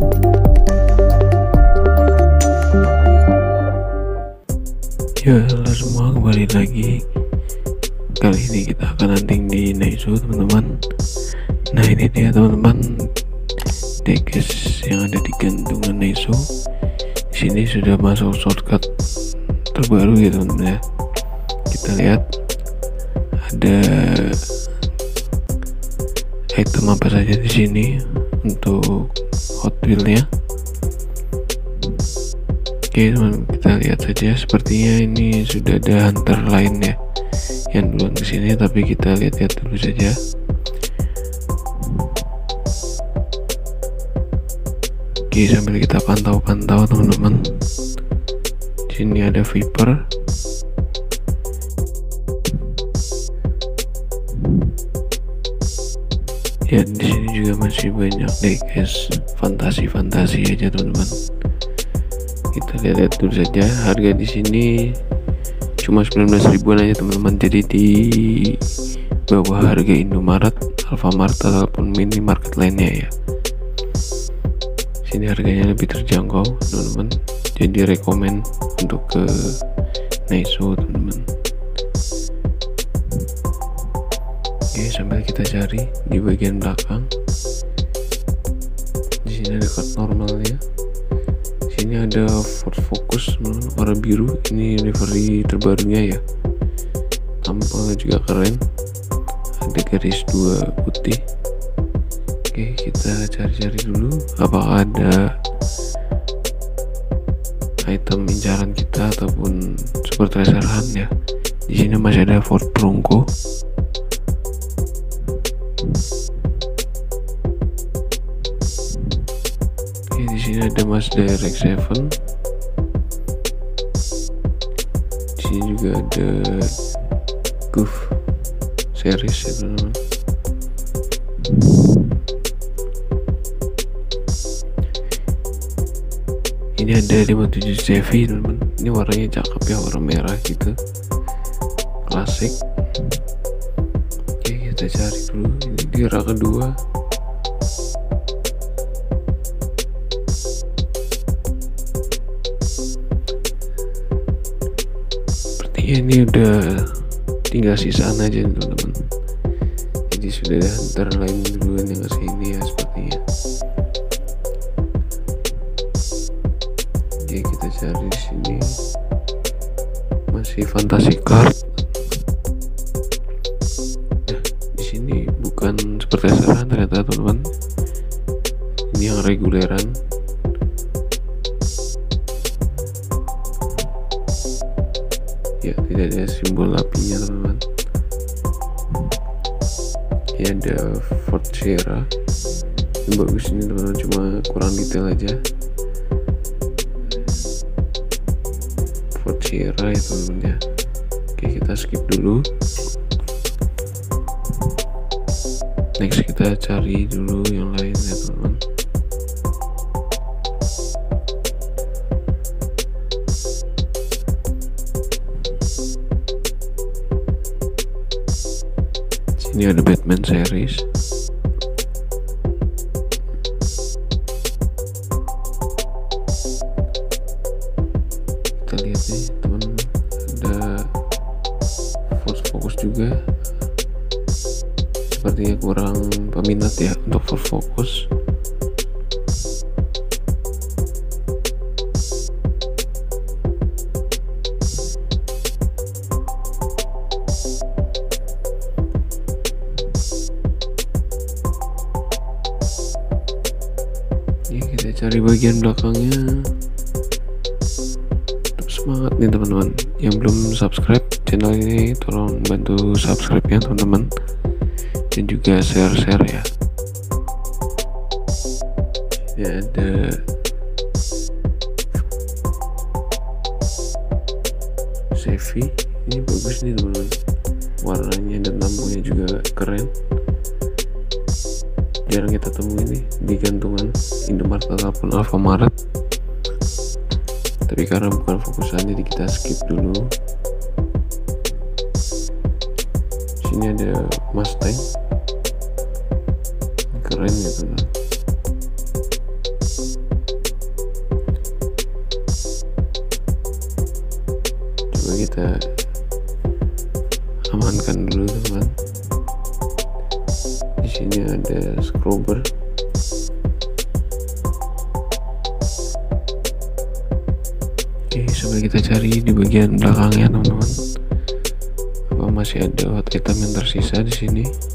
Ya, halo semua, kembali lagi. Kali ini kita akan hunting di Naisu, teman-teman. Nah, ini dia teman-teman, dekes yang ada di gantungan Naisu. Di sini sudah masuk shortcut terbaru ya teman-teman ya. Kita lihat ada item apa saja di sini untuk Hot Wheel-nya. Oke teman, kita lihat saja. Sepertinya ini sudah ada hunter lain ya yang duluan kesini, tapi kita lihat-lihat dulu saja. Oke, sambil kita pantau-pantau teman-teman. Di sini ada Viper. Ya, di sini juga masih banyak dekes fantasi aja teman-teman. Kita lihat dulu saja. Harga di sini cuma 19 ribuan aja teman-teman. Jadi di bawah harga Indomaret, Alfamart ataupun minimarket lainnya ya. Sini harganya lebih terjangkau teman-teman. Jadi rekomen untuk ke Naisu teman-teman. Oke, sambil kita cari di bagian belakang. Di sini ada card normalnya. Ini ada Ford Focus warna biru, ini livery terbarunya ya, tampangnya juga keren, ada garis 2 putih. Oke, kita cari-cari dulu apakah ada item incaran kita ataupun super treasure hunt ya. Di sini masih ada Ford Bronco. Di sini ada Mazda RX-7. Di sini juga ada Golf series ya teman-teman. Ini ada 57 Chevy teman-teman. Ini warnanya cakep ya, warna merah gitu, klasik. Oke, kita cari dulu. Ini di rak kedua. Ini udah tinggal sisaan aja teman-teman. Jadi sudah ada hunter lain duluan yang kesini ya sepertinya. Oke, kita cari di sini masih fantasi card. Nah, di sini bukan seperti sasaran ternyata teman-teman. Ini yang reguleran. Ya, tidak ada simbol apinya teman-teman. Ini ada Ford Sierra. Ini bagus ini teman-teman, cuma kurang detail aja. Ford Sierra ya teman-teman ya. Oke, kita skip dulu. Next kita cari dulu yang lain ya teman-teman. Ini ada Batman series. Kita lihat nih teman, ada Ford Focus juga. Sepertinya kurang peminat ya untuk Ford Focus. Cari bagian belakangnya. Tetap semangat nih teman-teman. Yang belum subscribe channel ini tolong bantu subscribe ya teman-teman, dan juga share ya. Ini ada Chevy. Ini bagus nih teman-teman, warnanya dan lampunya juga keren. Jarang kita temui nih di gantungan Indomaret ataupun Alfamart. Tapi karena bukan fokusan, jadi kita skip dulu. Sini ada Mustang, keren ya teman. kita amankan dulu teman. Di sini ada scrubber. Oke, coba kita cari di bagian belakangnya teman-teman. Apa masih ada hot item yang tersisa di sini?